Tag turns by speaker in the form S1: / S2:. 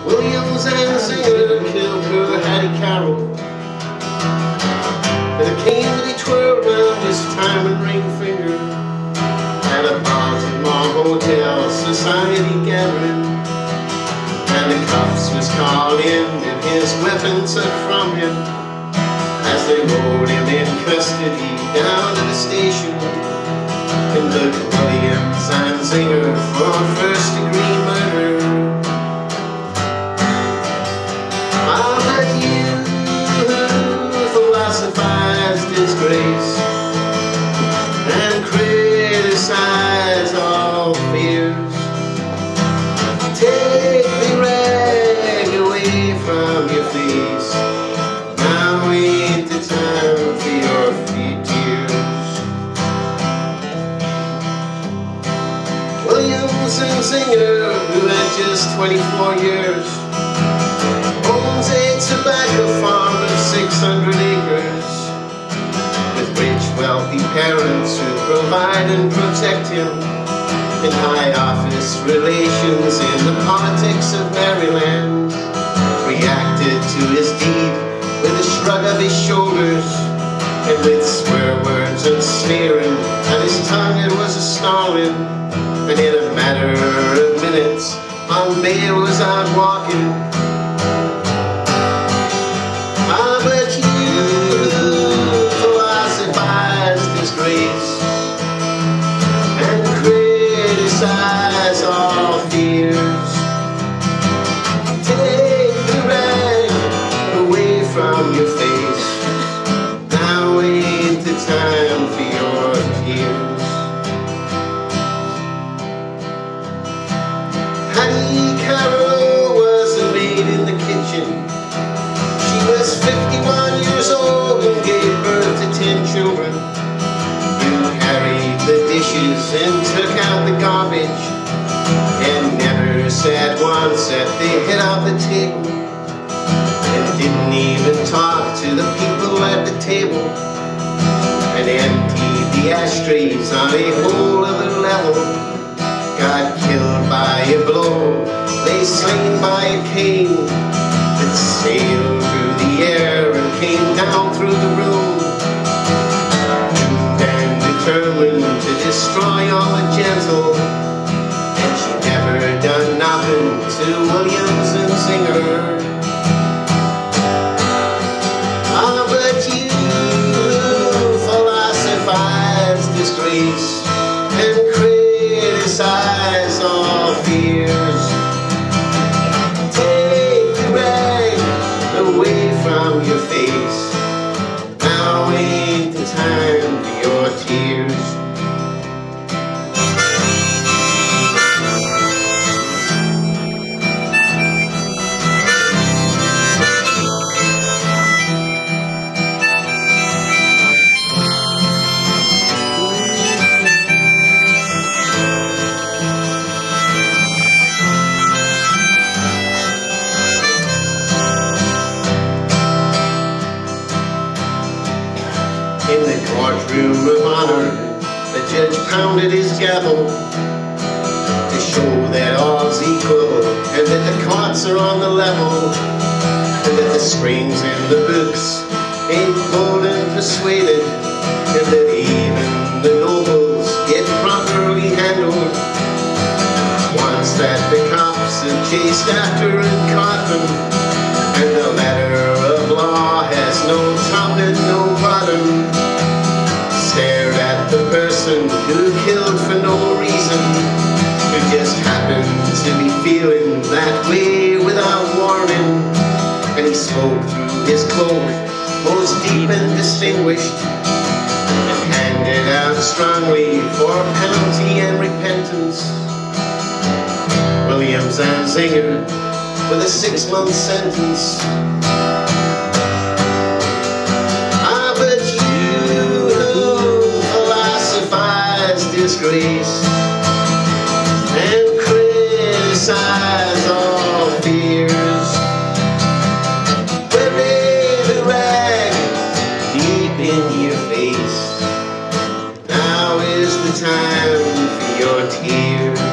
S1: Williams and Singer killed poor Hattie Carroll. And the cane that he twirled round his diamond ring finger at a Baltimore hotel society gathering. And the cops was called in and his weapon took from him as they rolled him in custody down to the station. And look, Williams and Singer for first-degree murder. Disgrace and criticize all fears. Take the rag away from your face. Now ain't the time for your tears. Williams and Singer, who had just 24 years, owns a tobacco farm of 600 acres. Wealthy parents who provide and protect him, in high office relations in the politics of Maryland, reacted to his deed with a shrug of his shoulders, and with swear words and sneering at his tongue it was a snarling, and in a matter of minutes on bail was out walking. But and criticize all fears. Take the rag away from your face. Now ain't the time for your tears. Hattie Carroll was a maid in the kitchen. She was 51 years old and gave birth to 10 children. The dishes and took out the garbage, and never sat once at the head of the table, and didn't even talk to the people at the table, and emptied the ashtrays on a whole other level. Got killed by a blow, lay slain by a cane that sailed through the air and came down through the room. Determined to destroy all the gentle, and she never done nothing to Williams and Singer. But you philosophize disgrace and criticize all fears. Take the rag away from your face. Now ain't the time for your tears. In the courtroom of honor, the judge pounded his gavel to show that all's equal and that the courts are on the level, and that the strings in the books ain't pulled and persuaded, and that even the nobles get properly handled. Once that the cops have chased after and caught them, and the ladder of law has no top and no bottom. Stare at the person who killed for no reason, who just happened to be feeling that way without warning. And he spoke through his cloak, most deep and distinguished, and handed out strongly for penalty and repentance. Williams and Singer with a 6-month sentence. But you who philosophize disgrace and criticize all fears, bury the rag deep in your face. Now is the time for your tears.